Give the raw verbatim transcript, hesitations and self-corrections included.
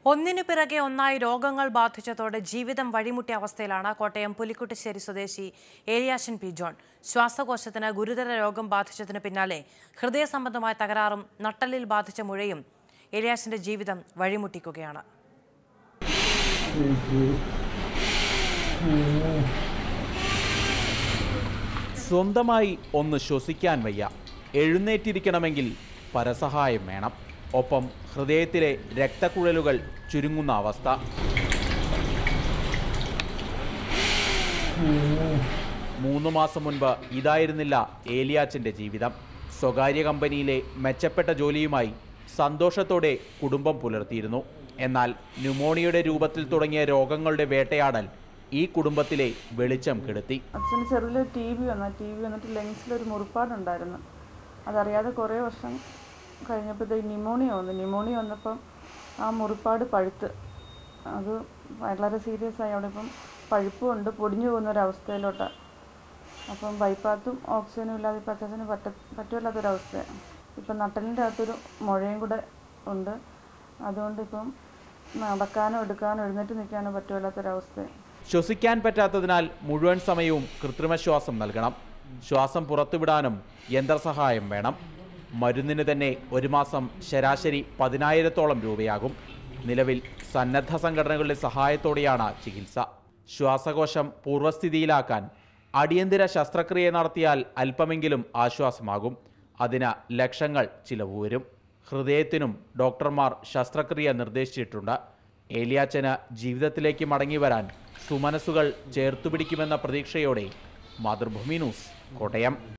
ഒന്നിനു പിറകെ ഒന്നായി രോഗങ്ങൾ ബാധിച്ചതോടെ ജീവിതം വഴിമുട്ടിയ അവസ്ഥയിലാണ് കോട്ടയം പുലിക്കുട്ടിശ്ശേരി സ്വദേശി ഏലിയാശൻ പി ജോൺ. ശ്വാസകോശത്തിന് ഗുരുതര രോഗം ബാധിച്ചതിന് പിന്നാലെ ഹൃദയ സംബന്ധമായ തകരാറും നട്ടലിൽ ബാധിച്ച മുഴയും ഏലിയാശന്റെ ജീവിതം വഴിമുട്ടിക്കുകയാണ്. സ്വന്തമായി ഒന്ന് ശ്വസിക്കാൻ വയ്യ, എഴുന്നേറ്റിരിക്കണമെങ്കിൽ പരസഹായം വേണം. ഒപ്പം ഹൃദയത്തിലെ രക്തക്കുഴലുകൾ ചുരുങ്ങുന്ന അവസ്ഥ. മൂന്നു മാസം മുൻപ് ഇതായിരുന്നില്ല ഏലിയാച്ചന്റെ ജീവിതം. സ്വകാര്യ കമ്പനിയിലെ മെച്ചപ്പെട്ട ജോലിയുമായി സന്തോഷത്തോടെ കുടുംബം പുലർത്തിയിരുന്നു. എന്നാൽ ന്യൂമോണിയയുടെ രൂപത്തിൽ തുടങ്ങിയ രോഗങ്ങളുടെ വേട്ടയാടൽ ഈ കുടുംബത്തിലെ വെളിച്ചം കെടുത്തി. അച്ഛന് ചെറുതിലൊരു ടി ബി വന്നു ടി ബി വന്നിട്ട് ലങ്സിലൊരു മുറിപ്പാടുണ്ടായിരുന്നു. അതറിയാതെ കുറേ വർഷം കഴിഞ്ഞപ്പോഴത്തേക്ക് ന്യൂമോണിയ വന്നു. ന്യൂമോണിയ വന്നപ്പം ആ മുറിപ്പാട് പഴുത്ത് അത് വളരെ സീരിയസ് ആയി. അവിടെ ഇപ്പം പഴുപ്പും ഉണ്ട്, പൊടിഞ്ഞു പോകുന്നൊരവസ്ഥയിലോട്ടാണ്. അപ്പം ബൈപ്പാത്തും ഓക്സിജനും ഇല്ലാതെ ഇപ്പം അച്ഛന് പറ്റ പറ്റുമല്ലാത്തൊരവസ്ഥയാണ്. ഇപ്പം നട്ടലിൻ്റെ അകത്തൊരു മുഴയും കൂടെ ഉണ്ട്. അതുകൊണ്ട് ഇപ്പം നടക്കാനോ എടുക്കാനോ എഴുന്നേറ്റ് നിൽക്കാനോ പറ്റുമല്ലാത്തൊരവസ്ഥയാണ്. ശ്വസിക്കാൻ പറ്റാത്തതിനാൽ മുഴുവൻ സമയവും കൃത്രിമശ്വാസം നൽകണം. ശ്വാസം പുറത്തുവിടാനും യന്ത്രസഹായം വേണം. മരുന്നിന് തന്നെ ഒരു മാസം ശരാശരി പതിനായിരത്തോളം രൂപയാകും. നിലവിൽ സന്നദ്ധ സംഘടനകളുടെ സഹായത്തോടെയാണ് ചികിത്സ. ശ്വാസകോശം പൂർവ്വസ്ഥിതിയിലാക്കാൻ അടിയന്തര ശസ്ത്രക്രിയ നടത്തിയാൽ അല്പമെങ്കിലും ആശ്വാസമാകും. അതിന് ലക്ഷങ്ങൾ ചിലവ് വരും. ഹൃദയത്തിനും ഡോക്ടർമാർ ശസ്ത്രക്രിയ നിർദ്ദേശിച്ചിട്ടുണ്ട്. ഏലിയാച്ചന് ജീവിതത്തിലേക്ക് മടങ്ങി വരാൻ സുമനസ്സുകൾ ചേർത്തുപിടിക്കുമെന്ന പ്രതീക്ഷയോടെ മാതൃഭൂമി ന്യൂസ്, കോട്ടയം.